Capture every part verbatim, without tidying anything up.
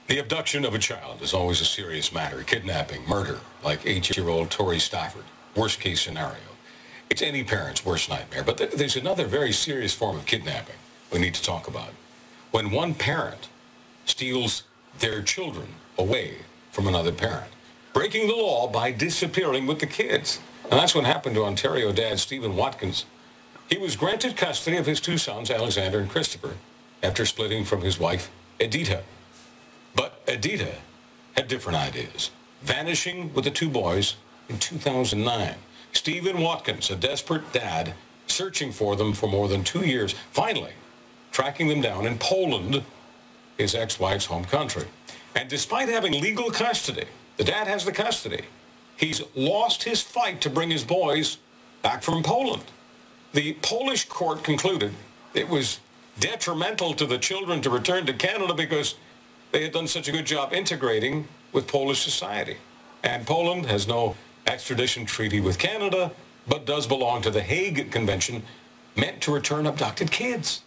The abduction of a child is always a serious matter. Kidnapping, murder, like eight-year-old Tori Stafford. Worst case scenario. It's any parent's worst nightmare. But th there's another very serious form of kidnapping we need to talk about. When one parent steals their children away from another parent, breaking the law by disappearing with the kids. And that's what happened to Ontario dad Stephen Watkins. He was granted custody of his two sons, Alexander and Christopher, after splitting from his wife, Edyta. But Edyta had different ideas, vanishing with the two boys in two thousand nine. Stephen Watkins, a desperate dad, searching for them for more than two years, finally tracking them down in Poland, his ex-wife's home country. And despite having legal custody, the dad has the custody, he's lost his fight to bring his boys back from Poland. The Polish court concluded it was detrimental to the children to return to Canada because they had done such a good job integrating with Polish society. And Poland has no extradition treaty with Canada, but does belong to the Hague Convention, meant to return abducted kids.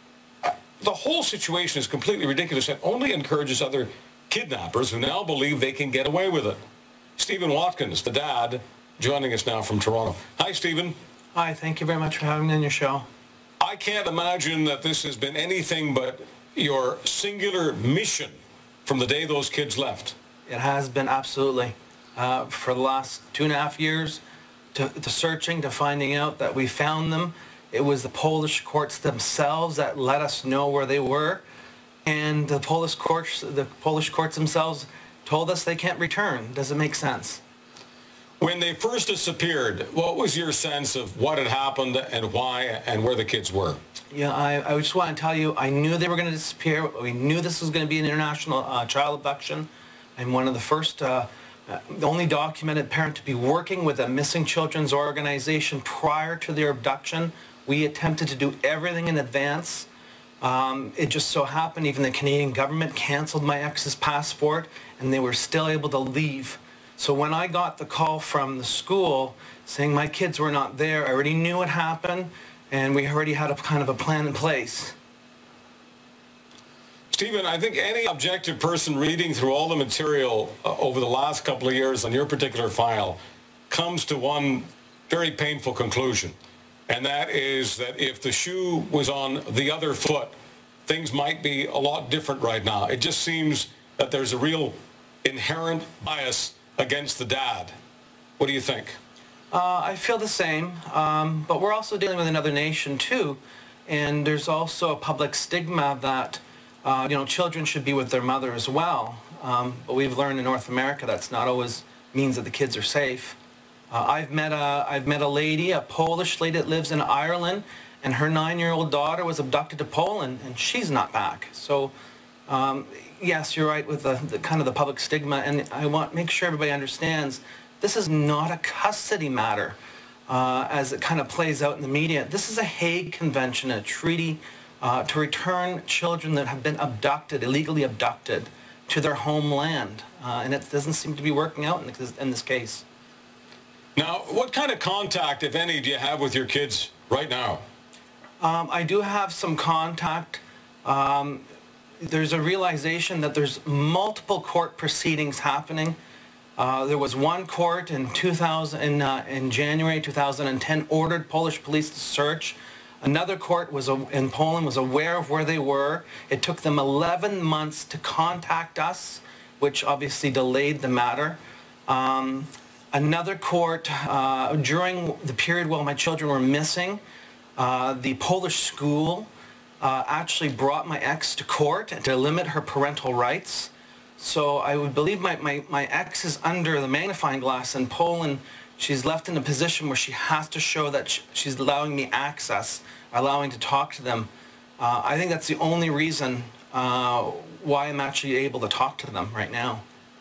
The whole situation is completely ridiculous and only encourages other kidnappers who now believe they can get away with it. Stephen Watkins, the dad, joining us now from Toronto. Hi, Stephen. Hi, thank you very much for having me on your show. I can't imagine that this has been anything but your singular mission from the day those kids left. It has been, absolutely. Uh, for the last two and a half years, to, to searching, to finding out that we found them. It was the Polish courts themselves that let us know where they were. And the Polish courts, the Polish courts themselves told us they can't return. Does it make sense? When they first disappeared, what was your sense of what had happened and why and where the kids were? Yeah, I, I just want to tell you, I knew they were going to disappear. We knew this was going to be an international uh, child abduction. I'm one of the first, uh, uh, the only documented parent to be working with a missing children's organization prior to their abduction. We attempted to do everything in advance. Um, it just so happened even the Canadian government canceled my ex's passport and they were still able to leave. So when I got the call from the school saying my kids were not there, I already knew what happened and we already had a kind of a plan in place. Stephen, I think any objective person reading through all the material uh, over the last couple of years on your particular file comes to one very painful conclusion. And that is that if the shoe was on the other foot, things might be a lot different right now. It just seems that there's a real inherent bias against the dad. What do you think? Uh, I feel the same, um, but we're also dealing with another nation too, and there's also a public stigma that uh, you know, children should be with their mother as well. Um, but we've learned in North America that's not always means that the kids are safe. Uh, I've met a I've met a lady, a Polish lady that lives in Ireland, and her nine-year-old daughter was abducted to Poland, and she's not back. So, um, yes, you're right with the, the kind of the public stigma, and I want to make sure everybody understands this is not a custody matter, uh, as it kind of plays out in the media. This is a Hague Convention, a treaty uh, to return children that have been abducted, illegally abducted, to their homeland, uh, and it doesn't seem to be working out in this, in this case. Now, what kind of contact, if any, do you have with your kids right now? Um, I do have some contact. Um, there's a realization that there's multiple court proceedings happening. Uh, there was one court in two thousand, in, uh, in January two thousand ten, ordered Polish police to search. Another court was uh, in Poland was aware of where they were. It took them eleven months to contact us, which obviously delayed the matter. Um, Another court, uh, during the period while my children were missing, uh, the Polish school uh, actually brought my ex to court to limit her parental rights. So I would believe my, my, my ex is under the magnifying glass in Poland. She's left in a position where she has to show that she, she's allowing me access, allowing to talk to them. Uh, I think that's the only reason uh, why I'm actually able to talk to them right now.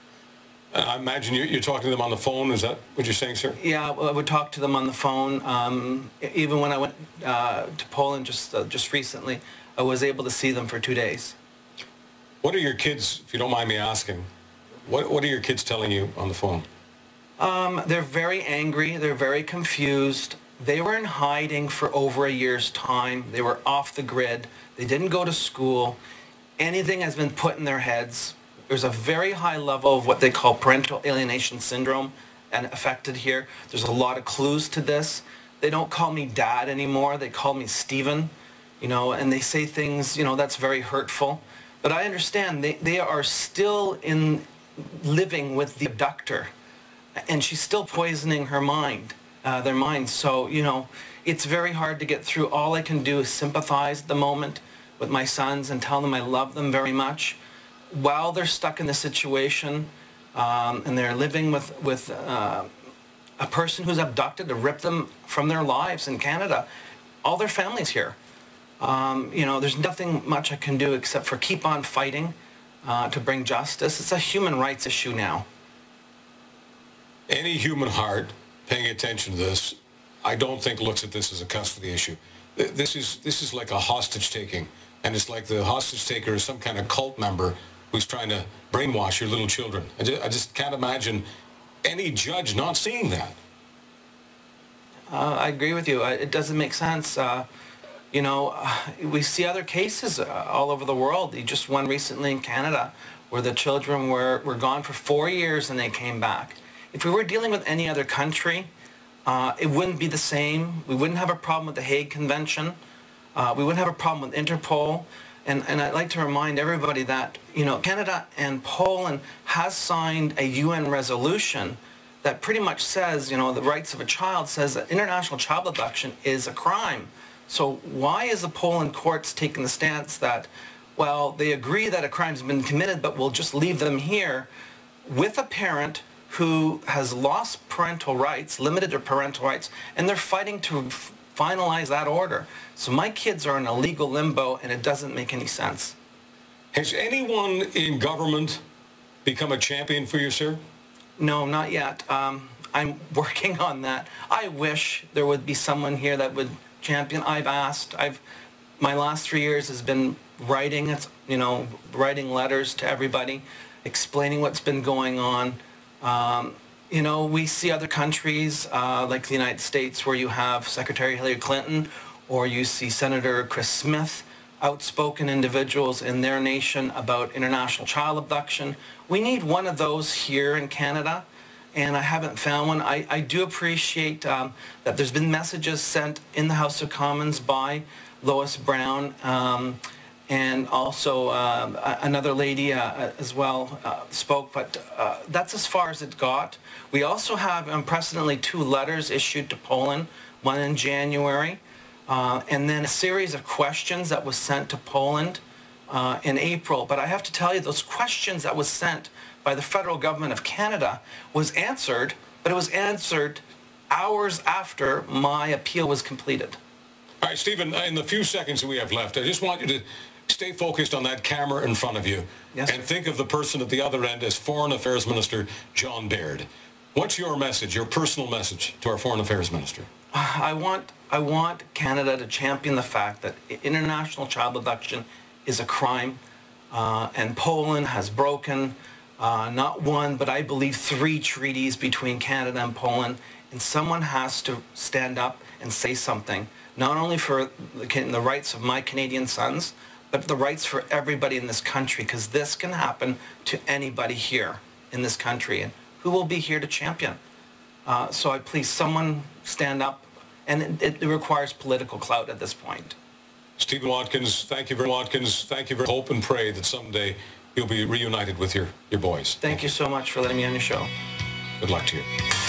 I imagine you're talking to them on the phone. Is that what you're saying, sir? Yeah, I would talk to them on the phone. Um, even when I went uh, to Poland just uh, just recently, I was able to see them for two days. What are your kids, if you don't mind me asking, what, what are your kids telling you on the phone? Um, they're very angry. They're very confused. They were in hiding for over a year's time. They were off the grid. They didn't go to school. Anything has been put in their heads. There's a very high level of what they call parental alienation syndrome and affected here. There's a lot of clues to this. They don't call me Dad anymore. They call me Stephen, you know, and they say things, you know, that's very hurtful. But I understand they, they are still in living with the abductor, and she's still poisoning her mind, uh, their minds. So, you know, it's very hard to get through. All I can do is sympathize at the moment with my sons and tell them I love them very much. While they're stuck in this situation, um, and they're living with, with uh, a person who's abducted to rip them from their lives in Canada, all their family's here. Um, you know, there's nothing much I can do except for keep on fighting uh, to bring justice. It's a human rights issue now. Any human heart paying attention to this, I don't think looks at this as a custody issue. This is, this is like a hostage taking, and it's like the hostage taker is some kind of cult member who's trying to brainwash your little children. I just, I just can't imagine any judge not seeing that. Uh, I agree with you. It doesn't make sense. Uh, you know, we see other cases uh, all over the world. You just one recently in Canada where the children were, were gone for four years and they came back. If we were dealing with any other country, uh, it wouldn't be the same. We wouldn't have a problem with the Hague Convention. Uh, we wouldn't have a problem with INTERPOL. And, and I'd like to remind everybody that, you know, Canada and Poland has signed a U N resolution that pretty much says, you know, the rights of a child says that international child abduction is a crime. So why is the Poland courts taking the stance that, well, they agree that a crime's been committed, but we'll just leave them here with a parent who has lost parental rights, limited their parental rights, and they're fighting to finalize that order. So my kids are in a legal limbo, and it doesn't make any sense. Has anyone in government become a champion for you, sir? No, not yet. Um, I'm working on that. I wish there would be someone here that would champion. I've asked. I've my last three years has been writing. It's you know writing letters to everybody, explaining what's been going on. Um, you know, we see other countries uh, like the United States where you have Secretary Hillary Clinton, or you see Senator Chris Smith, outspoken individuals in their nation about international child abduction. We need one of those here in Canada, and I haven't found one. I, I do appreciate um, that there's been messages sent in the House of Commons by Lois Brown, um, and also uh, another lady uh, as well uh, spoke, but uh, that's as far as it got. We also have unprecedentedly two letters issued to Poland, one in January, Uh, and then a series of questions that was sent to Poland uh, in April. But I have to tell you, those questions that was sent by the federal government of Canada was answered, but it was answered hours after my appeal was completed. All right, Stephen, in the few seconds that we have left, I just want you to stay focused on that camera in front of you. Yes, and sir. think of the person at the other end as Foreign Affairs Minister John Baird. What's your message, your personal message to our Foreign Affairs Minister? I want, I want Canada to champion the fact that international child abduction is a crime, uh, and Poland has broken uh, not one, but I believe three treaties between Canada and Poland, and someone has to stand up and say something, not only for the, the rights of my Canadian sons, but the rights for everybody in this country, because this can happen to anybody here in this country, and who will be here to champion? Uh, so I please someone stand up, and it, it requires political clout at this point. Stephen Watkins, thank you very much. Watkins, thank you very much. Hope and pray that someday you'll be reunited with your, your boys. Thank, thank you so much for letting me on your show. Good luck to you.